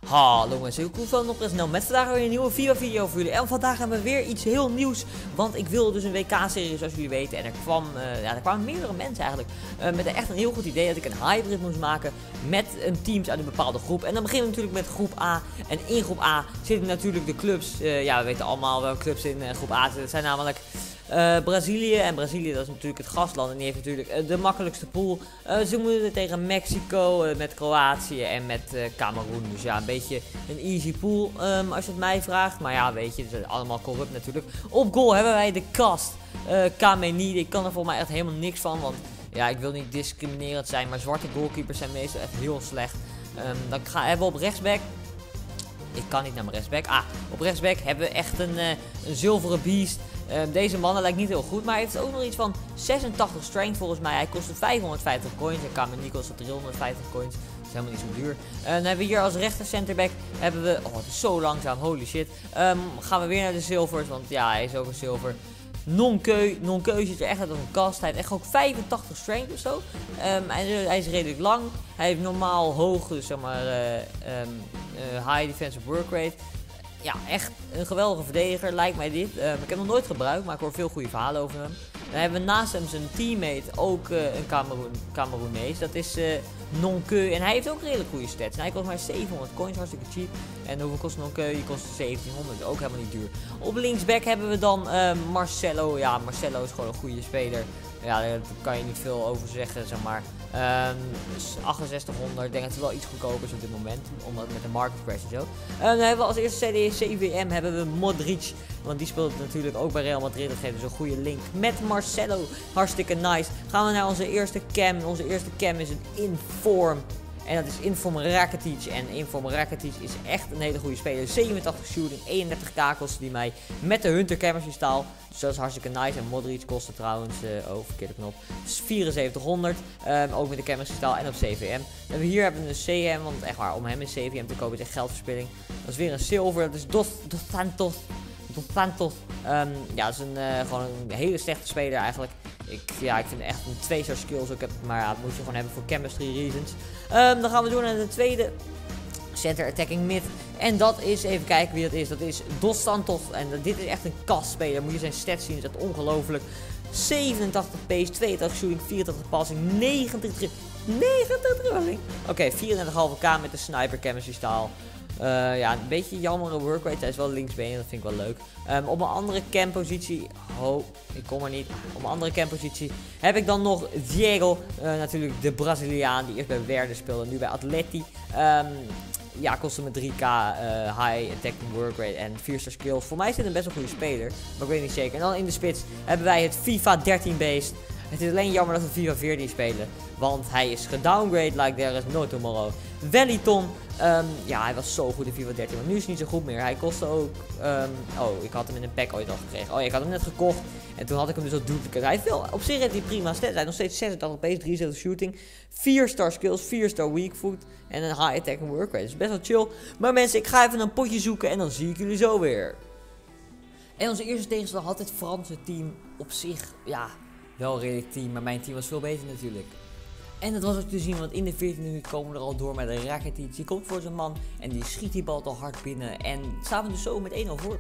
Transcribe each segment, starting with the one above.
Hallo mensen, ik ben nog eens snel met vandaag weer een nieuwe FIFA video voor jullie. En vandaag hebben we weer iets heel nieuws, want ik wilde dus een WK-serie zoals jullie weten. En er kwamen meerdere mensen eigenlijk met echt een heel goed idee dat ik een hybrid moest maken met een teams uit een bepaalde groep. En dan beginnen we natuurlijk met groep A. En in groep A zitten natuurlijk de clubs, ja we weten allemaal welke clubs in groep A zitten. Dat zijn namelijk Brazilië. En Brazilië, dat is natuurlijk het gastland en die heeft natuurlijk de makkelijkste pool. Ze moeten tegen Mexico, met Kroatië en met Cameroen. Dus ja, een beetje een easy pool als je het mij vraagt. Maar ja, weet je, het is allemaal corrupt natuurlijk. Op goal hebben wij de kast. Kameni, ik kan er volgens mij echt helemaal niks van, want ja, ik wil niet discriminerend zijn, maar zwarte goalkeepers zijn meestal echt heel slecht. Dan hebben we op rechtsback. Ik kan niet naar mijn rechtsback. Op rechtsback hebben we echt een zilveren beest. Deze man lijkt niet heel goed, maar hij heeft ook nog iets van 86 strength volgens mij. Hij kostte 550 coins en Kameni kostte 350 coins. Dat is helemaal niet zo duur. Dan hebben we hier als rechter centerback hebben we, oh het is zo langzaam, holy shit. Gaan we weer naar de zilvers, want ja hij is ook een zilver. Non-keu ziet er echt uit als een kast. Hij heeft echt ook 85 strength of zo. Hij is redelijk lang. Hij heeft normaal hoog, dus zeg maar high defensive work rate. Ja, echt een geweldige verdediger, lijkt mij dit. Ik heb hem nog nooit gebruikt, maar ik hoor veel goede verhalen over hem. Dan hebben we naast hem zijn teammate, ook een Cameroenees. Dat is Non-keu. En hij heeft ook redelijk goede stats. En hij kost maar 700 coins, hartstikke cheap. En hoeveel kost Non-keu? Die kost 1700, ook helemaal niet duur. Op linksback hebben we dan Marcelo. Ja, Marcelo is gewoon een goede speler. Ja, daar kan je niet veel over zeggen, zeg maar. 6800, ik denk dat het wel iets goedkoper is op dit moment, omdat met de market crash en zo. Dan hebben we als eerste CVM hebben we Modric, want die speelt natuurlijk ook bij Real Madrid. Dat geeft dus een goede link met Marcelo, hartstikke nice. Gaan we naar onze eerste cam. Onze eerste cam is een Inform. En dat is Inform Rakitic. En Inform Rakitic is echt een hele goede speler. 87 shooting, 31k kostte die mij met de Hunter chemistry style. Dus dat is hartstikke nice. En Modric kostte trouwens, verkeerde knop, dus 7400. Ook met de chemistry style en op CVM. En hier hebben we een CM, want echt waar, om hem in CVM te kopen is echt geldverspilling. Dat is weer een zilver, dat is Dos Santos. Ja, dat is gewoon een hele slechte speler eigenlijk. Ik vind echt een 2-star skills ook, maar ja, dat moet je gewoon hebben voor chemistry reasons. Dan gaan we door naar de tweede center attacking mid. En dat is, even kijken wie dat is. Dat is Dos Santos. En dit is echt een kastspeler. Moet je zijn stats zien, dat is echt ongelooflijk. 87 pace, 82 shooting, 84 passing, 90 dribbling. Oké, 34,5k met de sniper chemistry style. Ja, een beetje jammere workrate. Hij is wel linksbeen, dat vind ik wel leuk. Op een andere campositie. Oh, ik kom er niet. Op een andere campositie heb ik dan nog Diego. Natuurlijk de Braziliaan die eerst bij Werder speelde. Nu bij Atleti. Ja, kostte me 3k high attacking work rate en 4-star skills. Voor mij is dit een best wel goede speler, maar ik weet niet zeker. En dan in de spits hebben wij het FIFA 13 beest. Het is alleen jammer dat we FIFA 14 spelen, want hij is gedowngrade like there is no tomorrow. Wellington, ja hij was zo goed in FIFA 13, maar nu is hij niet zo goed meer. Hij kostte ook, oh ik had hem in een pack ooit al gekregen. Oh ja, ik had hem net gekocht en toen had ik hem dus al duplicate. Hij heeft wel, op zich heeft hij prima stats. Hij heeft nog steeds 86 pace, 73 shooting, 4-star skills, 4-star weak foot en een high attack and work rate. Dus best wel chill. Maar mensen, ik ga even een potje zoeken en dan zie ik jullie zo weer. En onze eerste tegenstander had het Franse team op zich, ja, wel een redelijk team, maar mijn team was veel beter natuurlijk. En dat was ook te zien, want in de 14e minuut komen we er al door met een Rakitic. Die komt voor zijn man en die schiet die bal al hard binnen. En staan we dus zo met 1-0 voor.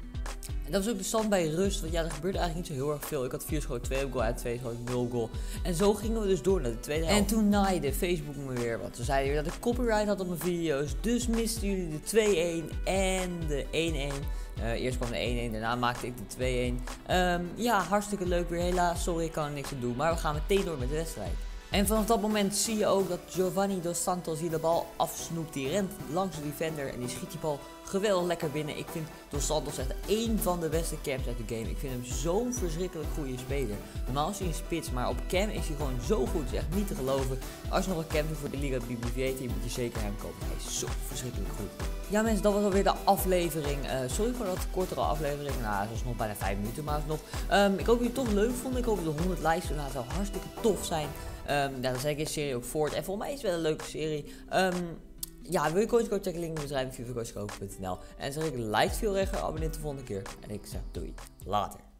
En dat was ook de stand bij rust, want ja, er gebeurde eigenlijk niet zo heel erg veel. Ik had 4 schoten 2 op goal, uit 2 schoten 0 goal. En zo gingen we dus door naar de tweede helft. En toen naaide Facebook me weer wat. Ze zeiden weer dat ik copyright had op mijn video's. Dus misten jullie de 2-1 en de 1-1. Eerst kwam de 1-1, daarna maakte ik de 2-1. Ja, hartstikke leuk weer. Helaas, sorry, ik kan er niks aan doen. Maar we gaan meteen door met de wedstrijd. En vanaf dat moment zie je ook dat Giovanni Dos Santos hier de bal afsnoept. Die rent langs de defender en die schiet die bal geweldig lekker binnen. Ik vind Dos Santos echt één van de beste cams uit de game. Ik vind hem zo'n verschrikkelijk goede speler. Normaal is hij een spits, maar op cam is hij gewoon zo goed. Het is echt niet te geloven. Als je nog een cam doet voor de Liga BBVA team, moet je zeker hem kopen. Hij is zo verschrikkelijk goed. Ja mensen, dat was alweer de aflevering. Sorry voor dat kortere aflevering. Nou, het was nog bijna 5 minuten, maar alsnog. Ik hoop dat jullie het toch leuk vonden. Ik hoop dat de 100 likes nou, zou hartstikke tof zijn. Ja, dan zet ik deze serie ook voort. En volgens mij is het wel een leuke serie. Ja, wil je coachcode checken, link in de beschrijving, fifacoachcode.nl. En zeg ik like veel rechter, abonneer de volgende keer. En ik zeg doei, later.